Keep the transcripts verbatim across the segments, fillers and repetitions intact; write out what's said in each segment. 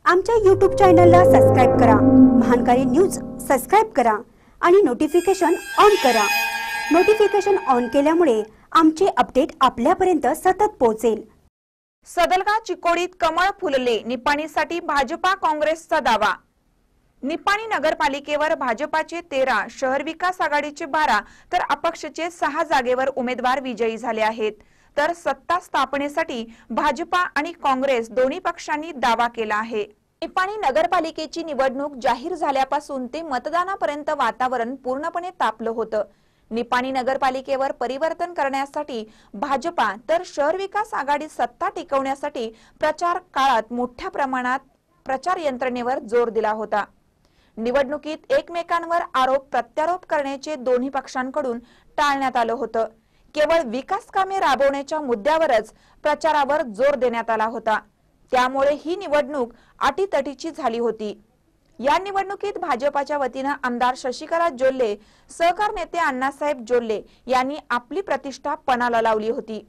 आमच्या यूट्यूब चॅनलला सबस्क्राइब करा, महानकारी न्यूज सबस्क्राइब करा आणि नोटिफिकेशन ऑन करा। नोटिफिकेशन ऑन केल्यामुळे आमचे अपडेट आपल्यापर्यंत सतत पोहोचेल। सदलगा चिकोडीत कमळ फुलले, निपाणीसाठी भाजपा काँग्रेसचा दावा। निपाणी नगरपालिकेवर भाजपाचे तेरा, शहर विकास आघाडीचे बारा तर अपक्षचे सहा जागेवर उमेदवार विजयी झाले आहेत। तर सत्ता स्थापनेसाठी भाजपा आणि काँग्रेस दोन्ही पक्षांनी दावा केला आहे। निपाणी नगरपालिकेची निवडणूक जाहीर झाल्यापासून ते मतदानापर्यंत वातावरण पूर्णपणे तापलं होतं। निपाणी नगरपालिकेवर परिवर्तन करण्यासाठी भाजपा तर शहर विकास आघाडी सत्ता टिकवण्यासाठी प्रचार काळात मोठ्या प्रमाणात प्रचार यंत्रणेवर जोर दिला होता। निवडणुकीत एकमेकांवर आरोप प्रत्यारोप करण्याचे दोन्ही पक्षांकडून टाळण्यात आलं होतं। केवळ विकास कामे राबवण्याच्या मुद्द्यावरच प्रचारावर जोर देण्यात आला होता। त्यामुळे ही निवडणूक अटीतटीची झाली होती। या निवडणुकीत भाजपाच्या वतीने आमदार शशिकला जोल्ले, सहकार नेते अण्णासाहेब जोल्ले यांनी आपली प्रतिष्ठा पणाला लावली होती।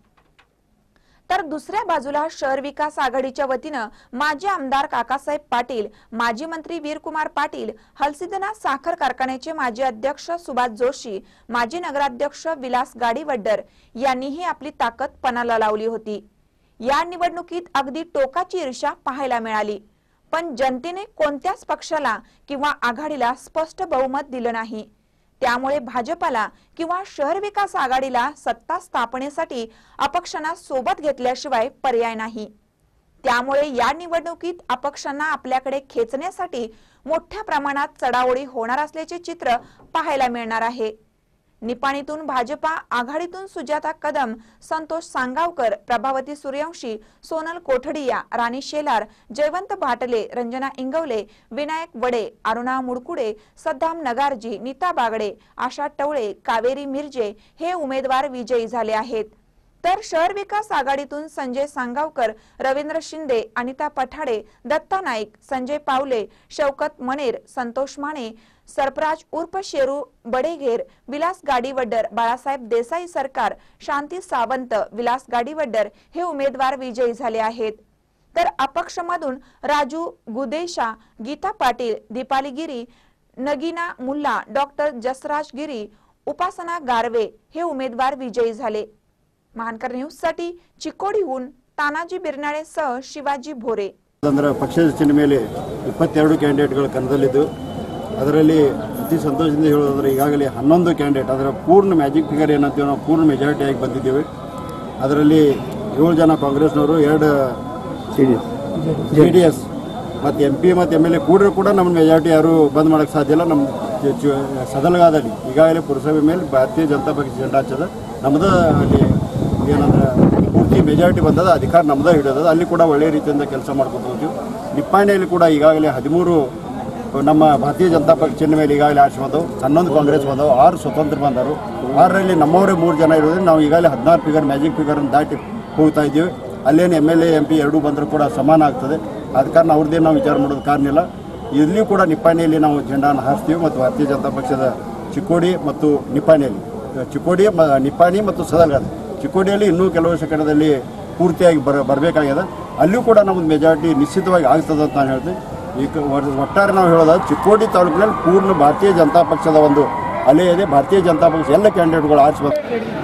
तर दुसऱ्या बाजूला शहर विकास आघाडीच्या वतीने माजी आमदार काकासाहेब पाटील, माजी मंत्री वीरकुमार पाटील, हलसिद्धनाथ साखर कारखान्याचे माजी अध्यक्ष सुभाष जोशी, माजी नगराध्यक्ष विलास गाडीवड्डर यांनीही आपली ताकद पणाला लावली होती। या निवडणुकीत अगदी टोकाची ईर्ष्या पाहायला मिळाली, पण जनतेने कोणत्याच पक्षाला किंवा आघाडीला स्पष्ट बहुमत दिलं नाही। त्यामुळे भाजपाला किंवा शहर विकास आघाडीला सत्ता स्थापनेसाठी अपक्षांना सोबत घेतल्याशिवाय पर्याय नाही। त्यामुळे या निवडणुकीत अपक्षांना आपल्याकडे खेचण्यासाठी मोठ्या प्रमाणात चढाओढी होणार असल्याचे चित्र पाहायला मिळणार आहे। निपाणीतून भाजपा आघाडीतून सुजाता कदम, संतोष सांगावकर, प्रभावती सूर्यवंशी, सोनल कोठडिया, राणी शेलार, जयवंत भाटले, रंजना इंगवले, विनायक वडे, अरुणा मुडकुडे, सद्दाम नगारजी, नीता बागडे, आशा टवळे, कावेरी मिर्जे हे उमेदवार विजयी झाले आहेत। तर शहर विकास आघाडीतून संजय सांगावकर, रवींद्र शिंदे, अनिता पठाडे, दत्ता नाईक, संजय पावले, शौकत मनेर, संतोष माने, सरपराज उर्फ शेरू बडेघेर, विलास गाडीवड्डर, बाळासाहेब देसाई सरकार, शांती सावंत, विलास गाडीवड्डर हे उमेदवार विजयी झाले आहेत। तर अपक्षमधून राजू गुदेशा, गीता पाटील, दीपाली गिरी, नगीना मुल्ला, डॉक्टर जसराज गिरी, उपासना गारवे हे उमेदवार विजयी झाले। महानकर न्यूज साठी चिकोडीहून तानाजी बिरनाळे सह शिवाजी भोरे। ಪಕ್ಷದ ಚಿಹ್ನೆ ಮೇಲೆ ಇಪ್ಪತ್ತೆರಡು ಕ್ಯಾಂಡಿಡೇಟ್ಗಳು ಕಣದಲ್ಲಿದ್ದು ಅದರಲ್ಲಿ ಅತಿ ಸಂತೋಷದಿಂದ ಹೇಳೋದಾದ್ರೆ ಈಗಾಗಲೇ ಹನ್ನೊಂದು ಕ್ಯಾಂಡಿಡೇಟ್ ಅದರ ಪೂರ್ಣ ಮ್ಯಾಜಿಕ್ ಫಿಗರ್ ಏನಂತೀವಿ ನಾವು ಪೂರ್ಣ ಮೆಜಾರಿಟಿ ಆಗಿ ಬಂದಿದ್ದೇವೆ। ಅದರಲ್ಲಿ ಏಳು ಜನ ಕಾಂಗ್ರೆಸ್ನವರು, ಎರಡು ಜೆ ಡಿ ಎಸ್ ಮತ್ತು ಎಂ ಪಿ ಮತ್ತು ಎಮ್ ಎಲ್ ಎ ಕೂಡರೂ ಕೂಡ ನಮ್ಮ ಮೆಜಾರಿಟಿ ಯಾರು ಬಂದ್ ಮಾಡೋಕ್ಕೆ ಸಾಧ್ಯ ಇಲ್ಲ। ನಮ್ಮ ಸದಲಗಾದಲ್ಲಿ ಈಗಾಗಲೇ ಪುರಸಭೆ ಮೇಲೆ ಭಾರತೀಯ ಜನತಾ ಪಕ್ಷ ಜೆಂಡಾ ಹಚ್ಚದ, ನಮ್ಮದು ಅಲ್ಲಿ ಏನಂದ್ರೆ ಪೂರ್ತಿ ಮೆಜಾರಿಟಿ ಬಂದದ, ಅಧಿಕಾರ ನಮ್ಮದೇ ಹಿಡಿಯೋದು, ಅಲ್ಲಿ ಕೂಡ ಒಳ್ಳೆಯ ರೀತಿಯಿಂದ ಕೆಲಸ ಮಾಡ್ಕೊಂಡು ಹೋಗ್ತೀವಿ। ನಿಪ್ಪಾಣಿಯಲ್ಲಿ ಕೂಡ ಈಗಾಗಲೇ ಹದಿಮೂರು ನಮ್ಮ ಭಾರತೀಯ ಜನತಾ ಪಕ್ಷ ಚಿಹ್ನೆ ಮೇಲೆ ಈಗಾಗಲೇ ಆರ್ಸಿ ಬಂದವು, ಹನ್ನೊಂದು ಕಾಂಗ್ರೆಸ್ ಬಂದವು, ಆರು ಸ್ವತಂತ್ರ ಬಂದರು, ಆರರಲ್ಲಿ ನಮ್ಮವರೇ ಮೂರು ಜನ ಇರೋದ್ರಿಂದ ನಾವು ಈಗಾಗಲೇ ಹದಿನಾರು ಫಿಗರ್ ಮ್ಯಾಜಿಕ್ ಫಿಗರನ್ನು ದಾಟಿ ಹೋಗ್ತಾ ಇದ್ದೀವಿ। ಅಲ್ಲೇನು M L A M P ಎರಡೂ ಬಂದರೂ ಕೂಡ ಸಮಾನ ಆಗ್ತದೆ। ಆದ ಕಾರಣ ಅವ್ರದ್ದೇನು ನಾವು ವಿಚಾರ ಮಾಡೋದು ಕಾರಣ ಇಲ್ಲ। ಇಲ್ಲಿಯೂ ಕೂಡ ನಿಪ್ಪಾಣಿಯಲ್ಲಿ ನಾವು ಜೆಂಡಾನ ಹಾರಿಸ್ತೀವಿ ಮತ್ತು ಭಾರತೀಯ ಜನತಾ ಪಕ್ಷದ ಚಿಕ್ಕೋಡಿ ಮತ್ತು ನಿಪ್ಪಾಣಿಯಲ್ಲಿ, ಚಿಕ್ಕೋಡಿ ನಿಪ್ಪಾಣಿ ಮತ್ತು ಸದಲಗಾದ, ಚಿಕ್ಕೋಡಿಯಲ್ಲಿ ಇನ್ನೂ ಕೆಲವು ಸೆಕೆಂಡದಲ್ಲಿ ಪೂರ್ತಿಯಾಗಿ ಬರ ಬರಬೇಕಾಗಿದೆ, ಅಲ್ಲಿಯೂ ಕೂಡ ನಮ್ಮದು ಮೆಜಾರಿಟಿ ನಿಶ್ಚಿತವಾಗಿ ಆಗ್ತದೆ ಅಂತ ನಾನು ಹೇಳ್ತೀನಿ। ಈಗ ಒಟ್ಟಾರೆ ನಾವು ಹೇಳೋದಾದ್ರೆ ಚಿಕ್ಕೋಡಿ ತಾಲೂಕಿನಲ್ಲಿ ಪೂರ್ಣ ಭಾರತೀಯ ಜನತಾ ಪಕ್ಷದ ಒಂದು ಅಲೆ ಇದೆ। ಭಾರತೀಯ ಜನತಾ ಪಕ್ಷ ಎಲ್ಲ ಕ್ಯಾಂಡಿಡೇಟ್ಗಳು ಆರಿಸಬೇಕು।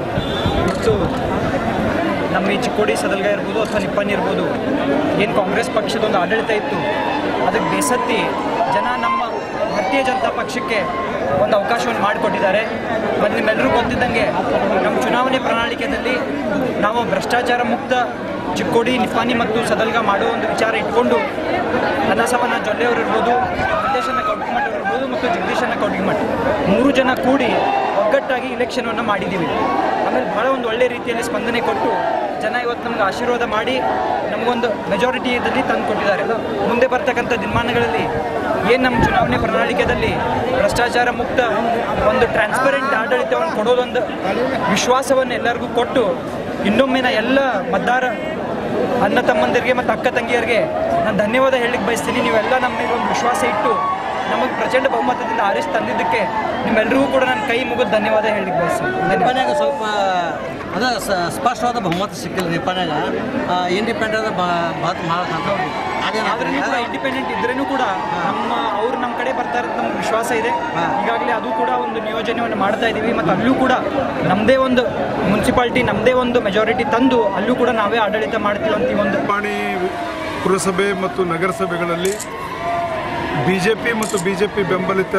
ನಮ್ಮ ಈ ಚಿಕ್ಕೋಡಿ ಸದಲ್ಗ ಇರ್ಬೋದು ಅಥವಾ ನಿಪ್ಪಾಣಿ ಇರ್ಬೋದು, ಏನು ಕಾಂಗ್ರೆಸ್ ಪಕ್ಷದೊಂದು ಆಡಳಿತ ಇತ್ತು ಅದಕ್ಕೆ ಬೇಸತ್ತಿ ಜನ ನಮ್ಮ ಭಾರತೀಯ ಜನತಾ ಪಕ್ಷಕ್ಕೆ ಒಂದು ಅವಕಾಶವನ್ನು ಮಾಡಿಕೊಟ್ಟಿದ್ದಾರೆ। ಮತ್ತು ನಿಮ್ಮೆಲ್ಲರೂ ಗೊತ್ತಿದ್ದಂಗೆ ನಮ್ಮ ಚುನಾವಣೆ ಪ್ರಣಾಳಿಕೆಯಲ್ಲಿ ನಾವು ಭ್ರಷ್ಟಾಚಾರ ಮುಕ್ತ ಚಿಕ್ಕೋಡಿ, ನಿಪ್ಪಾಣಿ ಮತ್ತು ಸದಲ್ಗ ಮಾಡುವ ಒಂದು ವಿಚಾರ ಇಟ್ಕೊಂಡು ಅನ್ನಸವನ ಜೊಲ್ಲೆಯವರು ಇರ್ಬೋದು, ಸಿದ್ದೇಶನ ಕೌಟಿಮಠ ಅವರು ಇರ್ಬೋದು ಮತ್ತು ಜಗದೀಶನ ಕೌಟಿಮಠ ಮೂರು ಜನ ಕೂಡಿ ಒಗ್ಗಟ್ಟಾಗಿ ಇಲೆಕ್ಷನನ್ನು ಮಾಡಿದ್ದೀವಿ। ಆಮೇಲೆ ಭಾಳ ಒಂದು ಒಳ್ಳೆಯ ರೀತಿಯಲ್ಲಿ ಸ್ಪಂದನೆ ಕೊಟ್ಟು ಜನ ಇವತ್ತು ನಮ್ಗೆ ಆಶೀರ್ವಾದ ಮಾಡಿ ನಮಗೊಂದು ಮೆಜಾರಿಟಿಯಲ್ಲಿ ತಂದು ಕೊಟ್ಟಿದ್ದಾರೆ। ಮುಂದೆ ಬರ್ತಕ್ಕಂಥ ದಿನಮಾನಗಳಲ್ಲಿ ಏನು ನಮ್ಮ ಚುನಾವಣೆ ಪ್ರಣಾಳಿಕೆಯಲ್ಲಿ ಭ್ರಷ್ಟಾಚಾರ ಮುಕ್ತ ಒಂದು ಟ್ರಾನ್ಸ್ಪರೆಂಟ್ ಆಡಳಿತವನ್ನು ಕೊಡೋದೊಂದು ವಿಶ್ವಾಸವನ್ನು ಎಲ್ಲರಿಗೂ ಕೊಟ್ಟು ಇನ್ನೊಮ್ಮೆ ನಾ ಎಲ್ಲ ಮತದಾರ ಅಣ್ಣ ತಮ್ಮಂದಿರಿಗೆ ಮತ್ತು ಅಕ್ಕ ತಂಗಿಯರಿಗೆ ನಾನು ಧನ್ಯವಾದ ಹೇಳಲಿಕ್ಕೆ ಬಯಸ್ತೀನಿ। ನೀವೆಲ್ಲ ನಮ್ಮ ಮೇಲೆ ಒಂದು ವಿಶ್ವಾಸ ಇಟ್ಟು ನಮಗೆ ಪ್ರಚಂಡ ಬಹುಮತದಿಂದ ಆರಿಸಿ ತಂದಿದ್ದಕ್ಕೆ ನಿಮ್ಮೆಲ್ಲರಿಗೂ ಕೂಡ ನಾನು ಕೈ ಮುಗಿದು ಧನ್ಯವಾದ ಹೇಳಿಕ್ಕೆ ಬಯಸ್ತೀನಿ. ನಿಪ್ಪಾಣಿಯಾಗ ಸ್ವಲ್ಪ ಅದ ಸ್ಪಷ್ಟವಾದ ಬಹುಮತ ಸಿಕ್ಕಿಲ್ಲ. ನಿಪ್ಪಾಣಿಯಾಗ ಇಂಡಿಪೆಂಡೆಂಟ್ ಭಾಳ ಮಾತಾಡ್ತೀವಿ. ಆದ್ರೂ ಕೂಡ ಇಂಡಿಪೆಂಡೆಂಟ್ ಇದ್ರೂ ಕೂಡ ನಮ್ಮ ಅವ್ರು ನಮ್ಮ ಕಡೆ ಬರ್ತಾ ಇರೋದು ನಮ್ಗೆ ವಿಶ್ವಾಸ ಇದೆ. ಈಗಾಗಲೇ ಅದು ಕೂಡ ಒಂದು ನಿಯೋಜನೆಯನ್ನು ಮಾಡ್ತಾ ಇದ್ದೀವಿ ಮತ್ತು ಅಲ್ಲೂ ಕೂಡ ನಮ್ಮದೇ ಒಂದು ಮುನ್ಸಿಪಾಲ್ಟಿ ನಮ್ಮದೇ ಒಂದು ಮೆಜಾರಿಟಿ ತಂದು ಅಲ್ಲೂ ಕೂಡ ನಾವೇ ಆಡಳಿತ ಮಾಡ್ತೀವಿ ಅಂತ ಈ ಒಂದು ನಿಪ್ಪಾಣಿ ಪುರಸಭೆ ಮತ್ತು ನಗರಸಭೆಗಳಲ್ಲಿ ಬಿ ಜೆ ಪಿ ಮತ್ತು ಬಿ ಜೆ ಪಿ ಬೆಂಬಲಿತ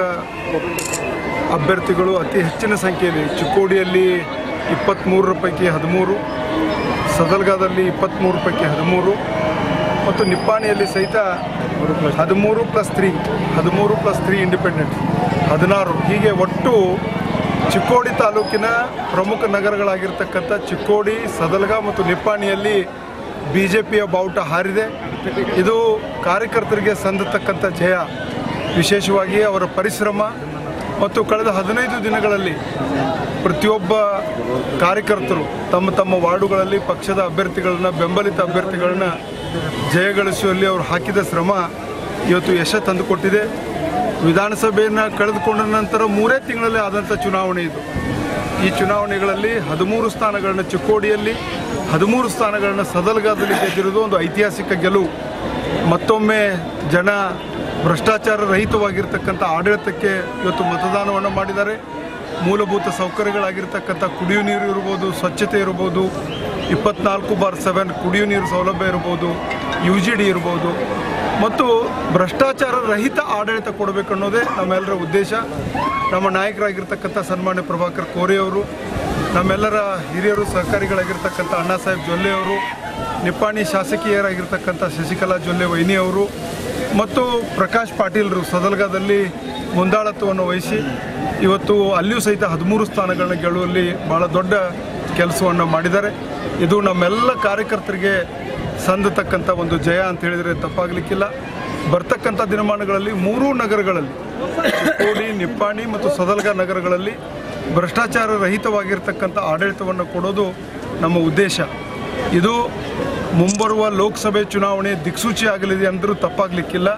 ಅಭ್ಯರ್ಥಿಗಳು ಅತಿ ಹೆಚ್ಚಿನ ಸಂಖ್ಯೆಯಲ್ಲಿ ಚಿಕ್ಕೋಡಿಯಲ್ಲಿ ಇಪ್ಪತ್ತ್ಮೂರರ ಪೈಕಿ ಹದಿಮೂರು, ಸದಲ್ಗಾದಲ್ಲಿ ಇಪ್ಪತ್ತ್ಮೂರು ಪೈಕಿ ಹದಿಮೂರು ಮತ್ತು ನಿಪ್ಪಾಣಿಯಲ್ಲಿ ಸಹಿತ ಹದಿಮೂರು ಪ್ಲಸ್ ತ್ರೀ ಹದಿಮೂರು ಪ್ಲಸ್ ತ್ರೀ ಇಂಡಿಪೆಂಡೆಂಟ್ ಹದಿನಾರು. ಹೀಗೆ ಒಟ್ಟು ಚಿಕ್ಕೋಡಿ ತಾಲೂಕಿನ ಪ್ರಮುಖ ನಗರಗಳಾಗಿರ್ತಕ್ಕಂಥ ಚಿಕ್ಕೋಡಿ, ಸದಲ್ಗ ಮತ್ತು ನಿಪ್ಪಾಣಿಯಲ್ಲಿ ಬಿ ಜೆ ಪಿಯ ಬಾವುಟ ಹಾರಿದೆ. ಇದು ಕಾರ್ಯಕರ್ತರಿಗೆ ಸಂದತಕ್ಕಂಥ ಜಯ. ವಿಶೇಷವಾಗಿ ಅವರ ಪರಿಶ್ರಮ ಮತ್ತು ಕಳೆದ ಹದಿನೈದು ದಿನಗಳಲ್ಲಿ ಪ್ರತಿಯೊಬ್ಬ ಕಾರ್ಯಕರ್ತರು ತಮ್ಮ ತಮ್ಮ ವಾರ್ಡುಗಳಲ್ಲಿ ಪಕ್ಷದ ಅಭ್ಯರ್ಥಿಗಳನ್ನ ಬೆಂಬಲಿತ ಅಭ್ಯರ್ಥಿಗಳನ್ನ ಜಯಗಳಿಸುವಲ್ಲಿ ಅವರು ಹಾಕಿದ ಶ್ರಮ ಇವತ್ತು ಯಶ ತಂದುಕೊಟ್ಟಿದೆ. ವಿಧಾನಸಭೆಯನ್ನು ಕಳೆದುಕೊಂಡ ನಂತರ ಮೂರೇ ತಿಂಗಳಲ್ಲಿ ಆದಂಥ ಚುನಾವಣೆ ಇದು. ಈ ಚುನಾವಣೆಗಳಲ್ಲಿ ಹದಿಮೂರು ಸ್ಥಾನಗಳನ್ನು ಚಿಕ್ಕೋಡಿಯಲ್ಲಿ, ಹದಿಮೂರು ಸ್ಥಾನಗಳನ್ನು ಸದಲ್ಗಾದಲ್ಲಿ ಗೆದ್ದಿರುವುದು ಒಂದು ಐತಿಹಾಸಿಕ ಗೆಲುವು. ಮತ್ತೊಮ್ಮೆ ಜನ ಭ್ರಷ್ಟಾಚಾರ ರಹಿತವಾಗಿರ್ತಕ್ಕಂಥ ಆಡಳಿತಕ್ಕೆ ಇವತ್ತು ಮತದಾನವನ್ನು ಮಾಡಿದ್ದಾರೆ. ಮೂಲಭೂತ ಸೌಕರ್ಯಗಳಾಗಿರ್ತಕ್ಕಂಥ ಕುಡಿಯುವ ನೀರು ಇರ್ಬೋದು, ಸ್ವಚ್ಛತೆ ಇರ್ಬೋದು, ಇಪ್ಪತ್ನಾಲ್ಕು ಬಾರ್ ಸೆವೆನ್ ಕುಡಿಯುವ ನೀರು ಸೌಲಭ್ಯ ಇರ್ಬೋದು, ಯು ಜಿ ಡಿ ಇರ್ಬೋದು ಮತ್ತು ಭ್ರಷ್ಟಾಚಾರ ರಹಿತ ಆಡಳಿತ ಕೊಡಬೇಕು ಅನ್ನೋದೇ ನಮ್ಮೆಲ್ಲರ ಉದ್ದೇಶ. ನಮ್ಮ ನಾಯಕರಾಗಿರ್ತಕ್ಕಂಥ ಸನ್ಮಾನ್ಯ ಪ್ರಭಾಕರ್ ಕೋರೆ ಅವರು, ನಮ್ಮೆಲ್ಲರ ಹಿರಿಯರು ಸಹಕಾರಿಗಳಾಗಿರ್ತಕ್ಕಂಥ ಅಣ್ಣಾ ಸಾಹೇಬ್ ಜೊಲ್ಲೆ ಅವರು, ನಿಪ್ಪಾಣಿ ಶಾಸಕೀಯರಾಗಿರ್ತಕ್ಕಂಥ ಶಶಿಕಲಾ ಜೊಲ್ಲೆ ವೈನಿ ಅವರು ಮತ್ತು ಪ್ರಕಾಶ್ ಪಾಟೀಲ್ರು ಸದಲ್ಗಾದಲ್ಲಿ ಮುಂದಾಳತ್ವವನ್ನು ವಹಿಸಿ ಇವತ್ತು ಅಲ್ಲಿಯೂ ಸಹಿತ ಹದಿಮೂರು ಸ್ಥಾನಗಳನ್ನ ಗೆಲ್ಲುವಲ್ಲಿ ಭಾಳ ದೊಡ್ಡ ಕೆಲಸವನ್ನು ಮಾಡಿದ್ದಾರೆ. ಇದು ನಮ್ಮೆಲ್ಲ ಕಾರ್ಯಕರ್ತರಿಗೆ ಸಂದತಕ್ಕಂಥ ಒಂದು ಜಯ ಅಂತ ಹೇಳಿದರೆ ತಪ್ಪಾಗಲಿಕ್ಕಿಲ್ಲ. ಬರ್ತಕ್ಕಂಥ ದಿನಮಾನಗಳಲ್ಲಿ ಮೂರೂ ನಗರಗಳಲ್ಲಿ ಚಿಕ್ಕೋಡಿ, ನಿಪ್ಪಾಣಿ ಮತ್ತು ಸದಲ್ಗ ನಗರಗಳಲ್ಲಿ ಭ್ರಷ್ಟಾಚಾರ ರಹಿತವಾಗಿರ್ತಕ್ಕಂಥ ಆಡಳಿತವನ್ನು ಕೊಡೋದು ನಮ್ಮ ಉದ್ದೇಶ. ಇದು ಮುಂಬರುವ ಲೋಕಸಭೆ ಚುನಾವಣೆ ದಿಕ್ಸೂಚಿ ಆಗಲಿದೆ ಅಂದರೂ ತಪ್ಪಾಗಲಿಕ್ಕಿಲ್ಲ.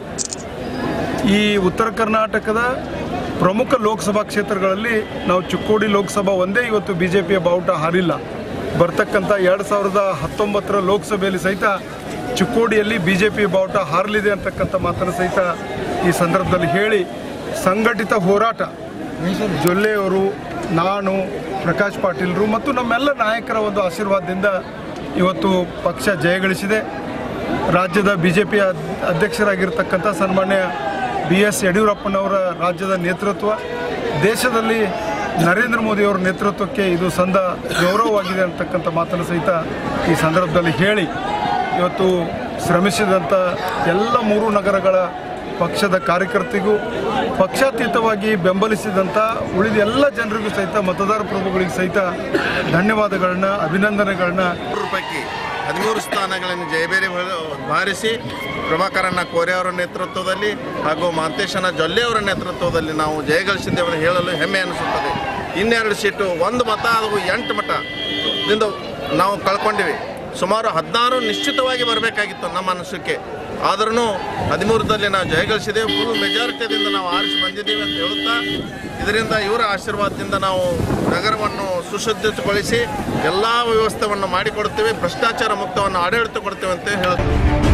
ಈ ಉತ್ತರ ಕರ್ನಾಟಕದ ಪ್ರಮುಖ ಲೋಕಸಭಾ ಕ್ಷೇತ್ರಗಳಲ್ಲಿ ನಾವು ಚಿಕ್ಕೋಡಿ ಲೋಕಸಭಾ ಒಂದೇ ಇವತ್ತು ಬಿ ಜೆ ಪಿಯ ಬಾವುಟ ಹಾರಿಲ್ಲ. ಬರ್ತಕ್ಕಂಥ ಎರಡು ಸಾವಿರದ ಹತ್ತೊಂಬತ್ತರ ಲೋಕಸಭೆಯಲ್ಲಿ ಸಹಿತ ಚಿಕ್ಕೋಡಿಯಲ್ಲಿ ಬಿ ಜೆ ಪಿ ಬಾವುಟ ಹಾರಲಿದೆ ಅಂತಕ್ಕಂಥ ಮಾತನ್ನು ಸಹಿತ ಈ ಸಂದರ್ಭದಲ್ಲಿ ಹೇಳಿ, ಸಂಘಟಿತ ಹೋರಾಟ ಜೊಲ್ಲೆಯವರು, ನಾನು, ಪ್ರಕಾಶ್ ಪಾಟೀಲ್ರು ಮತ್ತು ನಮ್ಮೆಲ್ಲ ನಾಯಕರ ಒಂದು ಆಶೀರ್ವಾದದಿಂದ ಇವತ್ತು ಪಕ್ಷ ಜಯಗಳಿಸಿದೆ. ರಾಜ್ಯದ ಬಿ ಜೆ ಪಿಯ ಅಧ್ಯಕ್ಷರಾಗಿರ್ತಕ್ಕಂಥ ಸನ್ಮಾನ್ಯ ಬಿ ಎಸ್ ಯಡಿಯೂರಪ್ಪನವರ ರಾಜ್ಯದ ನೇತೃತ್ವ, ದೇಶದಲ್ಲಿ ನರೇಂದ್ರ ಮೋದಿಯವರ ನೇತೃತ್ವಕ್ಕೆ ಇದು ಸಂದ ಗೌರವವಾಗಿದೆ ಅಂತಕ್ಕಂಥ ಮಾತನ್ನು ಸಹಿತ ಈ ಸಂದರ್ಭದಲ್ಲಿ ಹೇಳಿ, ಇವತ್ತು ಶ್ರಮಿಸಿದಂಥ ಎಲ್ಲ ಮೂರು ನಗರಗಳ ಪಕ್ಷದ ಕಾರ್ಯಕರ್ತಿಗೂ, ಪಕ್ಷಾತೀತವಾಗಿ ಬೆಂಬಲಿಸಿದಂಥ ಉಳಿದ ಎಲ್ಲ ಜನರಿಗೂ ಸಹಿತ, ಮತದಾರ ಪ್ರಭುಗಳಿಗೆ ಸಹಿತ ಧನ್ಯವಾದಗಳನ್ನ, ಅಭಿನಂದನೆಗಳನ್ನ. ಪೈಕಿ ಹದಿಮೂರು ಸ್ಥಾನಗಳನ್ನು ಜಯಬೇರಿ ಬಾರಿಸಿ ಪ್ರಭಾಕರಣ್ಣ ಕೋರೆ ಅವರ ನೇತೃತ್ವದಲ್ಲಿ ಹಾಗೂ ಮಾಂತೇಶನ ಜೊಲ್ಲೆ ಅವರ ನೇತೃತ್ವದಲ್ಲಿ ನಾವು ಜಯಗಳಿಸಿದ್ದೇವೆ ಹೇಳಲು ಹೆಮ್ಮೆ ಅನಿಸುತ್ತದೆ. ಇನ್ನೆರಡು ಸೀಟು ಒಂದು ಮತ ಹಾಗೂ ಎಂಟು ಮತದಿಂದ ನಾವು ಕಳ್ಕೊಂಡಿವಿ. ಸುಮಾರು ಹದಿನಾರು ನಿಶ್ಚಿತವಾಗಿ ಬರಬೇಕಾಗಿತ್ತು ನಮ್ಮ ಅನಿಸಿಕೆ. ಆದ್ರೂ ಹದಿಮೂರರಲ್ಲಿ ನಾವು ಜಯಗಳಿಸಿದ್ದೇವೆ. ಫುಲ್ ಮೆಜಾರಿಟಿಯಿಂದ ನಾವು ಆರಿಸಿ ಬಂದಿದ್ದೀವಿ ಅಂತ ಹೇಳುತ್ತಾ, ಇದರಿಂದ ಇವರ ಆಶೀರ್ವಾದದಿಂದ ನಾವು ನಗರವನ್ನು ಸುಸಜ್ಜಿತಗೊಳಿಸಿ ಎಲ್ಲ ವ್ಯವಸ್ಥೆಯನ್ನು ಮಾಡಿಕೊಡ್ತೇವೆ, ಭ್ರಷ್ಟಾಚಾರ ಮುಕ್ತವನ್ನು ಆಡಳಿತ ಕೊಡ್ತೇವೆ ಅಂತ ಹೇಳುತ್ತೇವೆ.